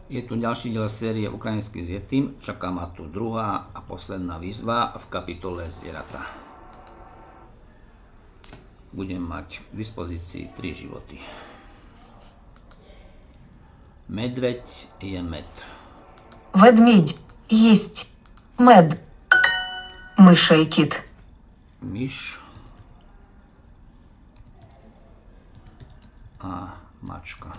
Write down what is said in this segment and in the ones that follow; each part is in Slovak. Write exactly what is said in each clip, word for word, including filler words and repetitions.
Je tu ďalší diel série Ukrajinský s Yetim. Čaká ma tu druhá a posledná výzva v kapitole Zvieratá. Budem mať k dispozícii tri životy. Medveď je med. Ведмідь їсть мед. Миша і кіт. Myš a mačka.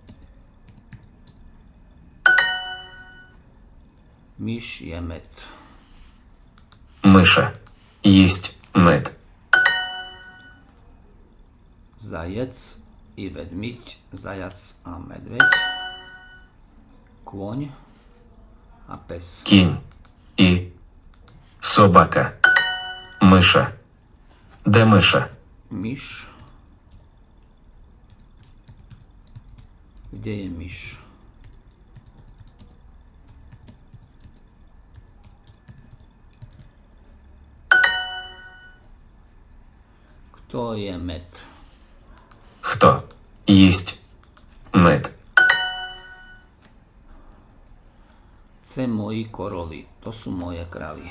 Myš je med. Миша їсть мед. Zajec i vedmiť, zajac a medveď. Kôň a pes. Кінь і собака. Миша. Де миша? Myš. Kde je myš? Kto je med? Хто їсть мед? Це мої корови, to sú moje kravy.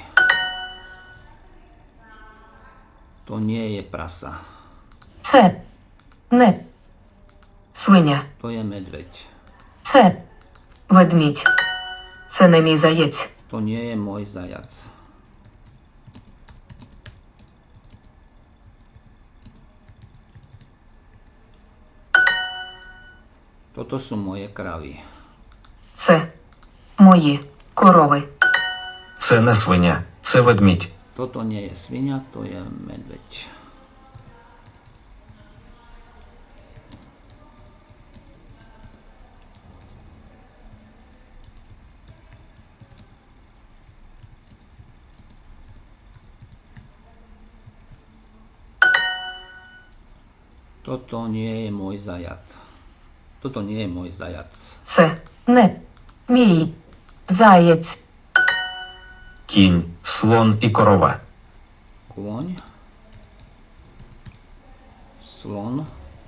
To nie je prasa, Це не свиня. to je medveď. Це ведмідь. Це не мій заєць. To nie je môj zajac. Toto sú moje kravy. Це мої корови. Це не свиня, це ведмідь. Toto nie je svinia, to je medveď. Toto nie je môj zajac. Toto nie je môj zajac. Це не мій заєць. Кінь, слон і корова. Kôň, slon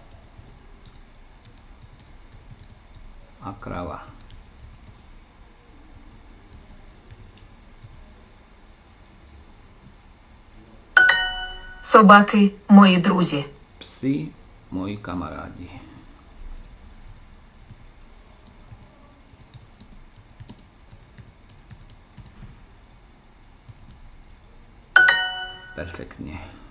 a krava. Собаки мої друзі. Psi, moji kamarádi. Perfektne.